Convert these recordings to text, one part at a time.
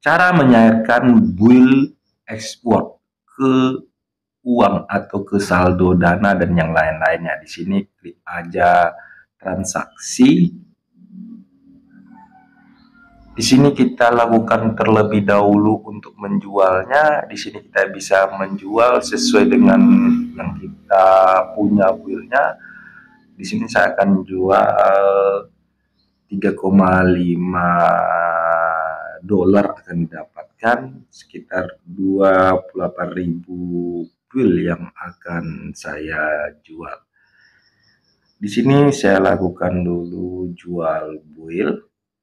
Cara menyairkan build export ke uang atau ke saldo dana dan yang lain-lainnya. Di sini klik aja transaksi. Di sini kita lakukan terlebih dahulu untuk menjualnya. Di sini kita bisa menjual sesuai dengan yang kita punya build-nya. Di sini saya akan jual 3,5 dolar, akan didapatkan sekitar 28.000 build yang akan saya jual. Di sini saya lakukan dulu jual build.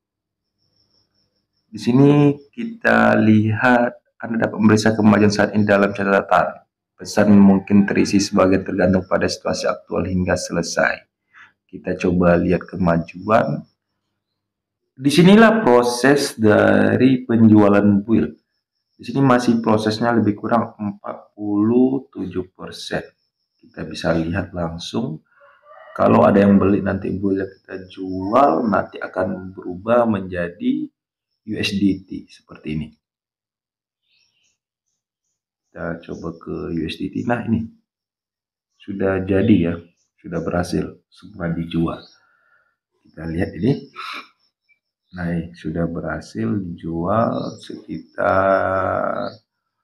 Di sini kita lihat Anda dapat memeriksa kemajuan saat ini dalam catatan. Pesan mungkin terisi sebagian tergantung pada situasi aktual hingga selesai. Kita coba lihat kemajuan. Disinilah proses dari penjualan build. Di sini masih prosesnya lebih kurang 47%. Kita bisa lihat langsung. Kalau ada yang beli nanti build kita jual, nanti akan berubah menjadi USDT seperti ini. Kita coba ke USDT. Nah, ini sudah jadi ya, sudah berhasil semua dijual. Kita lihat ini. Nah, sudah berhasil dijual sekitar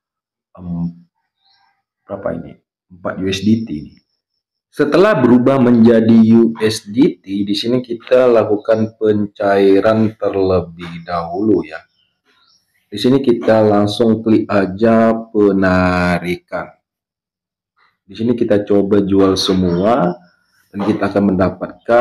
berapa ini? 4 USDT ini. Setelah berubah menjadi USDT, di sini kita lakukan pencairan terlebih dahulu ya. Di sini kita langsung klik aja penarikan. Di sini kita coba jual semua dan kita akan mendapatkan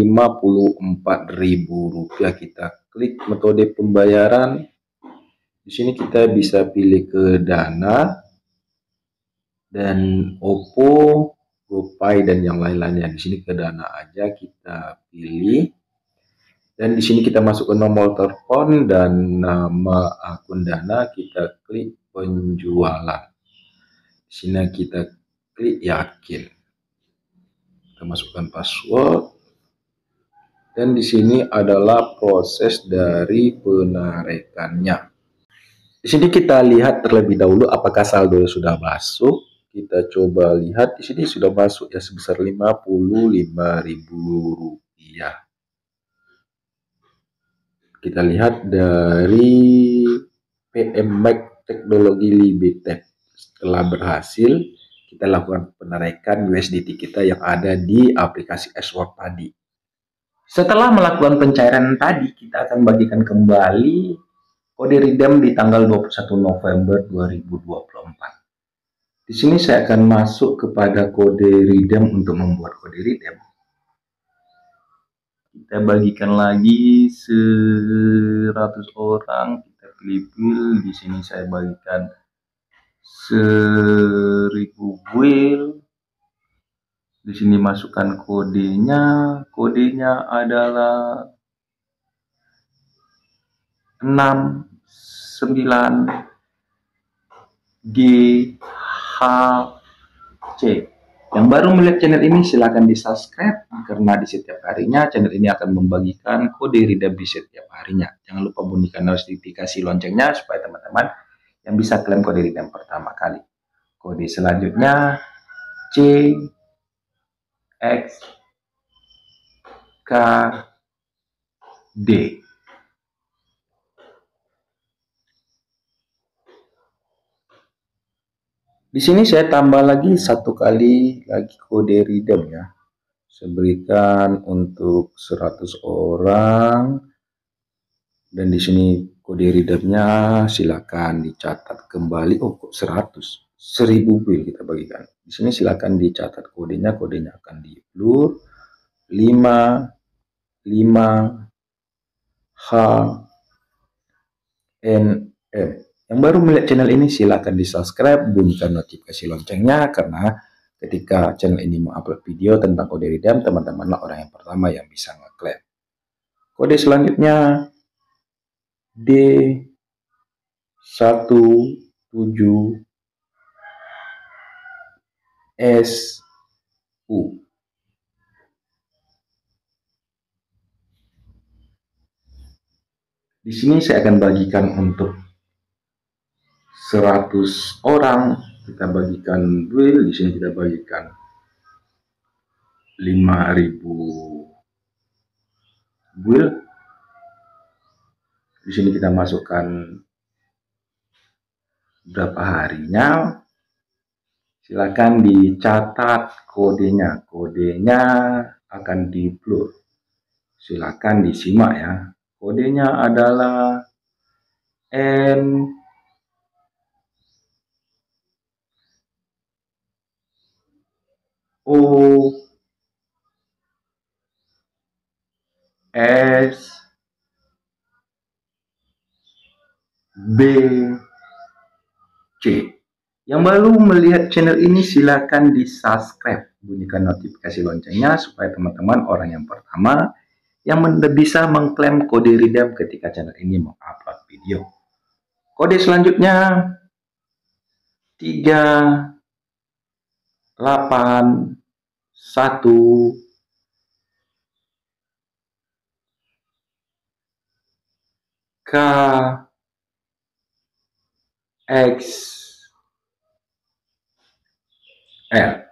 Rp54.000. Kita klik metode pembayaran. Di sini kita bisa pilih ke Dana dan OPPO, GoPay dan yang lain-lainnya. Di sini ke Dana aja kita pilih. Dan di sini kita masuk ke nomor telepon dan nama akun Dana, kita klik penjualan. Di sini kita klik yakin. Kita masukkan password. Dan di sini adalah proses dari penarikannya. Di sini kita lihat terlebih dahulu apakah saldo sudah masuk. Kita coba lihat di sini sudah masuk ya sebesar Rp55.000. Kita lihat dari PM Mac Teknologi Limited. Setelah berhasil, kita lakukan penarikan USDT kita yang ada di aplikasi Swap tadi. Setelah melakukan pencairan tadi, kita akan bagikan kembali kode redeem di tanggal 21 November 2024. Di sini saya akan masuk kepada kode redeem untuk membuat kode redeem. Kita bagikan lagi 100 orang, kita pilih build. Di sini saya bagikan 1000 build. Di sini masukkan kodenya. Kodenya adalah 69GHC. Yang baru melihat channel ini silahkan di subscribe karena di setiap harinya channel ini akan membagikan kode redeem di setiap harinya. Jangan lupa bunyikan notifikasi loncengnya supaya teman-teman yang bisa klaim kode redeem pertama kali. Kode selanjutnya CXKD. Di sini saya tambah lagi satu kali lagi kode redeem ya. Saya berikan untuk 100 orang. Dan di sini kode redeemnya silakan dicatat kembali. Oh, kok 100? 1000 build kita bagikan. Di sini silakan dicatat kodenya. Kodenya akan di blur 55HNM. Yang baru melihat channel ini silahkan di subscribe, bunyikan notifikasi loncengnya karena ketika channel ini mengupload video tentang kode redeem, teman-temanlah orang yang pertama yang bisa ngeklaim. Kode selanjutnya D17SU. Di sini saya akan bagikan untuk 100 orang, kita bagikan build, di sini kita bagikan 5.000 build. Di sini kita masukkan berapa harinya. Silakan dicatat kodenya. Kodenya akan di-upload. Silakan disimak ya. Kodenya adalah N O S B C. Yang baru melihat channel ini silakan di subscribe, bunyikan notifikasi loncengnya supaya teman-teman orang yang pertama yang bisa mengklaim kode redeem ketika channel ini mengupload video. Kode selanjutnya 381 K X L.